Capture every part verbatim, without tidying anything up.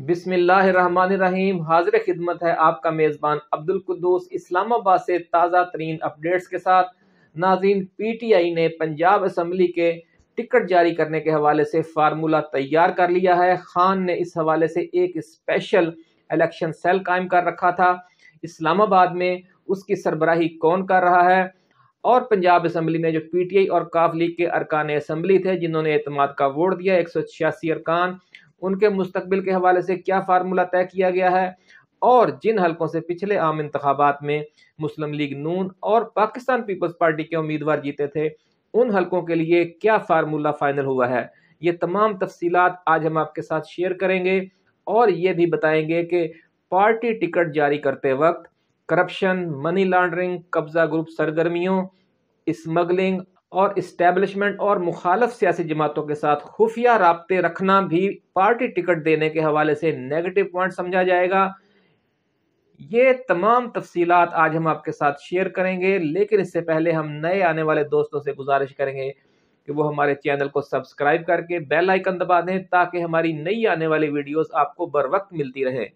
بسم اللہ الرحمن الرحیم۔ حاضر خدمت ہے آپ کا میزبان عبدالقدوس اسلام آباد سے تازہ ترین اپڈیٹس کے ساتھ۔ ناظرین، پی ٹی آئی نے پنجاب اسمبلی کے ٹکٹ جاری کرنے کے حوالے سے فارمولہ تیار کر لیا ہے۔ خان نے اس حوالے سے ایک اسپیشل الیکشن سیل قائم کر رکھا تھا۔ اسلام آباد میں اس کی سربراہی کون کر رہا ہے، اور پنجاب اسمبلی میں جو پی ٹی آئی اور کاف لیگ کے ارکان اسمبلی تھے جنہوں نے اعتماد کا ووٹ دیا، ایک سو چھیاسی ارکان، ان کے مستقبل کے حوالے سے کیا فارمولہ طے کیا گیا ہے، اور جن حلقوں سے پچھلے عام انتخابات میں مسلم لیگ نون اور پاکستان پیپلز پارٹی کے امیدوار جیتے تھے، ان حلقوں کے لیے کیا فارمولہ فائنل ہوا ہے۔ یہ تمام تفصیلات آج ہم آپ کے ساتھ شیئر کریں گے، اور یہ بھی بتائیں گے کہ پارٹی ٹکٹ جاری کرتے وقت کرپشن، منی لانڈرنگ، قبضہ گروپ سرگرمیوں، اسمگلنگ اور اسٹیبلشمنٹ اور مخالف سیاسی جماعتوں کے ساتھ خفیہ رابطے رکھنا بھی پارٹی ٹکٹ دینے کے حوالے سے نیگیٹو پوائنٹ سمجھا جائے گا۔ یہ تمام تفصیلات آج ہم آپ کے ساتھ شیئر کریں گے، لیکن اس سے پہلے ہم نئے آنے والے دوستوں سے گزارش کریں گے کہ وہ ہمارے چینل کو سبسکرائب کر کے بیل آئیکن دبا دیں تاکہ ہماری نئی آنے والی ویڈیوز آپ کو بر وقت ملتی رہے۔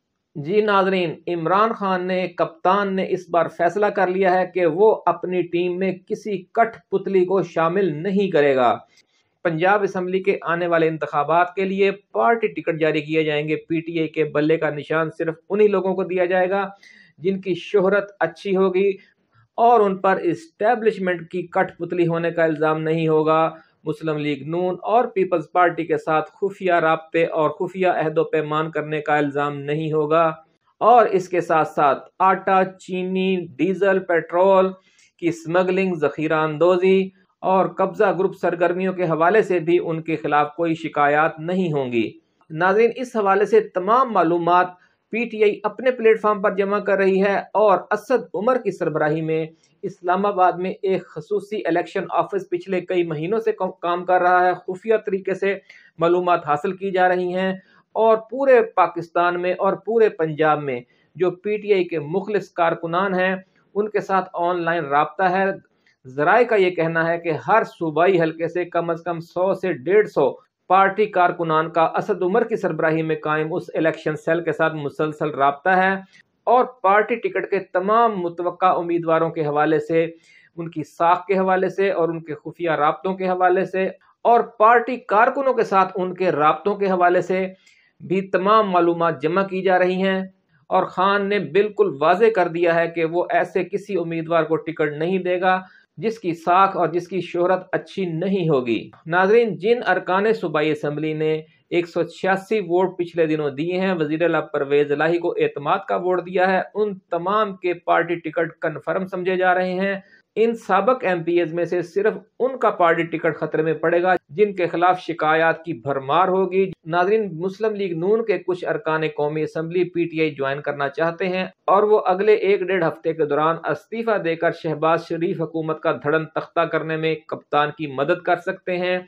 جی ناظرین، عمران خان نے کپتان نے اس بار فیصلہ کر لیا ہے کہ وہ اپنی ٹیم میں کسی کٹ پتلی کو شامل نہیں کرے گا۔ پنجاب اسمبلی کے آنے والے انتخابات کے لیے پارٹی ٹکٹ جاری کیے جائیں گے۔ پی ٹی آئی کے بلے کا نشان صرف انہی لوگوں کو دیا جائے گا جن کی شہرت اچھی ہوگی اور ان پر اسٹیبلشمنٹ کی کٹ پتلی ہونے کا الزام نہیں ہوگا۔ مسلم لیگ نون اور پیپلز پارٹی کے ساتھ خفیہ رابطے اور خفیہ عہد و پیمان کرنے کا الزام نہیں ہوگا، اور اس کے ساتھ ساتھ آٹا، چینی، ڈیزل، پیٹرول کی اسمگلنگ، ذخیرہ اندوزی اور قبضہ گروپ سرگرمیوں کے حوالے سے بھی ان کے خلاف کوئی شکایات نہیں ہوں گی۔ ناظرین، اس حوالے سے تمام معلومات پی ٹی آئی اپنے پلیٹ فارم پر جمع کر رہی ہے، اور اسد عمر کی سربراہی میں اسلام آباد میں ایک خصوصی الیکشن آفس پچھلے کئی مہینوں سے کام کر رہا ہے۔ خفیہ طریقے سے معلومات حاصل کی جا رہی ہیں، اور پورے پاکستان میں اور پورے پنجاب میں جو پی ٹی آئی کے مخلص کارکنان ہیں ان کے ساتھ آن لائن رابطہ ہے۔ ذرائع کا یہ کہنا ہے کہ ہر صوبائی حلقے سے کم از کم سو سے ڈیڑھ سو پارٹی کارکنان کا اسد عمر کی سربراہی میں قائم اس الیکشن سیل کے ساتھ مسلسل رابطہ ہے، اور پارٹی ٹکٹ کے تمام متوقع امیدواروں کے حوالے سے، ان کی ساکھ کے حوالے سے اور ان کے خفیہ رابطوں کے حوالے سے، اور پارٹی کارکنوں کے ساتھ ان کے رابطوں کے حوالے سے بھی تمام معلومات جمع کی جا رہی ہیں۔ اور خان نے بالکل واضح کر دیا ہے کہ وہ ایسے کسی امیدوار کو ٹکٹ نہیں دے گا جس کی ساکھ اور جس کی شہرت اچھی نہیں ہوگی۔ ناظرین، جن ارکان صوبائی اسمبلی نے ایک سو چھیاسی ووٹ پچھلے دنوں دیے ہیں، وزیر اعلیٰ پرویز الہی کو اعتماد کا ووٹ دیا ہے، ان تمام کے پارٹی ٹکٹ کنفرم سمجھے جا رہے ہیں۔ ان سابق ایم پی ایز میں سے صرف ان کا پارٹی ٹکٹ خطرے میں پڑے گا جن کے خلاف شکایات کی بھرمار ہوگی۔ ناظرین، مسلم لیگ نون کے کچھ ارکان قومی assembly P T I join کرنا چاہتے ہیں، اور وہ اگلے ایک ڈیڑھ ہفتے کے دوران استعفیٰ دے کر شہباز شریف حکومت کا دھڑن تختہ کرنے میں کپتان کی مدد کر سکتے ہیں۔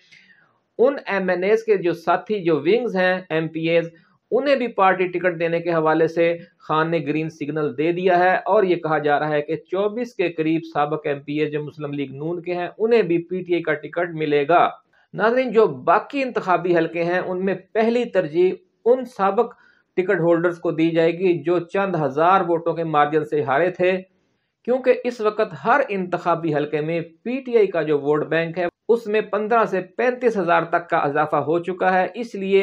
ان ایم این ایز کے جو ساتھی جو ونگز ہیں ایم پی ایز، انہیں بھی پارٹی ٹکٹ دینے کے حوالے سے خان نے گرین سگنل دے دیا ہے، اور یہ کہا جا رہا ہے کہ چوبیس کے قریب سابق ایم پی ایز جو مسلم لیگ نون کے ہیں انہیں بھی پی ٹی آئی کا ٹکٹ ملے گا۔ ناظرین، جو باقی انتخابی حلقے ہیں ان میں پہلی ترجیح ان سابق ٹکٹ ہولڈرز کو دی جائے گی جو چند ہزار ووٹوں کے مارجن سے ہارے تھے، کیونکہ اس وقت ہر انتخابی حلقے میں پی ٹی آئی کا جو ووٹ بینک ہے اس میں پندرہ سے پینتیس ہزار تک کا اضافہ ہو چکا ہے۔ اس لیے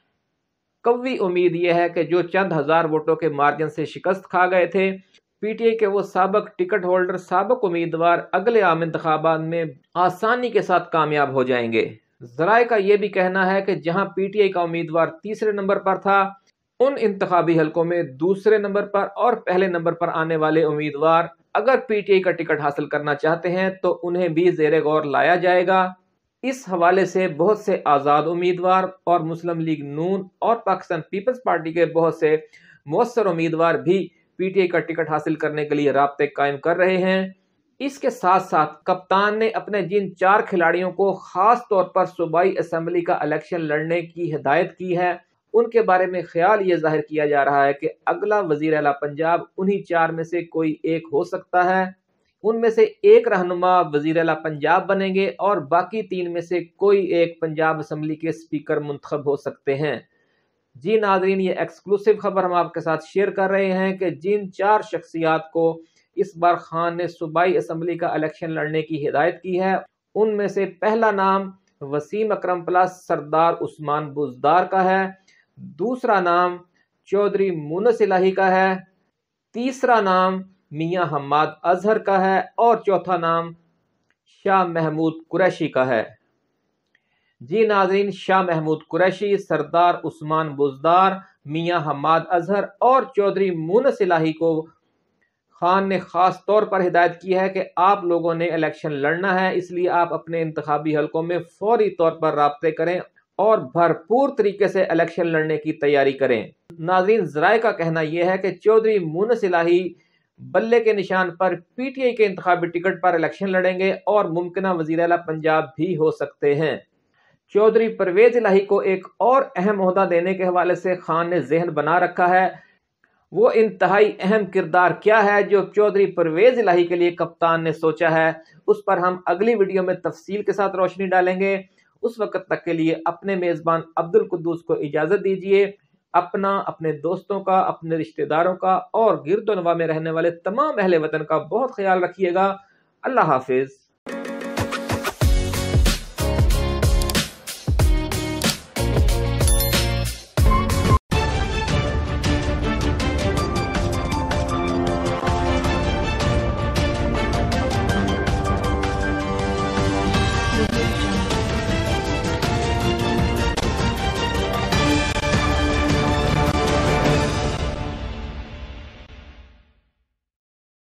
قوی امید یہ ہے کہ جو چند ہزار ووٹوں کے مارجن سے شکست کھا گئے تھے پی ٹی آئی کے وہ سابق ٹکٹ ہولڈر، سابق امیدوار اگلے عام انتخابات میں آسانی کے ساتھ کامیاب ہو جائیں گے۔ ذرائع کا یہ بھی کہنا ہے کہ جہاں پی ٹی آئی کا امیدوار تیسرے نمبر پر تھا، ان انتخابی حلقوں میں دوسرے نمبر پر اور پہلے نمبر پر آنے والے امیدوار اگر پی ٹی آئی کا ٹکٹ حاصل کرنا چاہتے ہیں تو انہیں بھی زیر غور لایا جائے گا۔ اس حوالے سے بہت سے آزاد امیدوار اور مسلم لیگ نون اور پاکستان پیپلز پارٹی کے بہت سے مؤثر امیدوار بھی پی ٹی آئی کا ٹکٹ حاصل کرنے کے لیے رابطے قائم کر رہے ہیں۔ اس کے ساتھ ساتھ کپتان نے اپنے جن چار کھلاڑیوں کو خاص طور پر صوبائی اسمبلی کا الیکشن لڑنے کی ہدایت کی ہے، ان کے بارے میں خیال یہ ظاہر کیا جا رہا ہے کہ اگلا وزیر اعلیٰ پنجاب انہی چار میں سے کوئی ایک ہو سکتا ہے۔ ان میں سے ایک رہنما وزیر اعلیٰ پنجاب بنیں گے، اور باقی تین میں سے کوئی ایک پنجاب اسمبلی کے اسپیکر منتخب ہو سکتے ہیں۔ جی ناظرین، یہ ایکسکلوسیو خبر ہم آپ کے ساتھ شیئر کر رہے ہیں کہ جن چار شخصیات کو اس بار خان نے صوبائی اسمبلی کا الیکشن لڑنے کی ہدایت کی ہے، ان میں سے پہلا نام وسیم اکرم پلس سردار عثمان بزدار کا ہے، دوسرا نام چودھری مونس الہی کا ہے، تیسرا نام میاں حماد اظہر کا ہے اور چوتھا نام شاہ محمود قریشی کا ہے۔ جی ناظرین، شاہ محمود قریشی، سردار عثمان بزدار، میاں حماد اظہر اور چودھری مونس الہی کو خان نے خاص طور پر ہدایت کی ہے کہ آپ لوگوں نے الیکشن لڑنا ہے، اس لیے آپ اپنے انتخابی حلقوں میں فوری طور پر رابطے کریں اور بھرپور طریقے سے الیکشن لڑنے کی تیاری کریں۔ ناظرین، ذرائع کا کہنا یہ ہے کہ چودھری مونس الہی بلے کے نشان پر پی ٹی آئی کے انتخابی ٹکٹ پر الیکشن لڑیں گے اور ممکنہ وزیر اعلیٰ پنجاب بھی ہو سکتے ہیں۔ چودھری پرویز الہی کو ایک اور اہم عہدہ دینے کے حوالے سے خان نے ذہن بنا رکھا ہے۔ وہ انتہائی اہم کردار کیا ہے جو چودھری پرویز الہی کے لیے کپتان نے سوچا ہے، اس پر ہم اگلی ویڈیو میں تفصیل کے ساتھ روشنی ڈالیں گے۔ اس وقت تک کے لیے اپنے میزبان عبدالقدوس کو اجازت دیجیے۔ اپنا، اپنے دوستوں کا، اپنے رشتہ داروں کا اور گرد و نواح میں رہنے والے تمام اہل وطن کا بہت خیال رکھیے گا۔ اللہ حافظ۔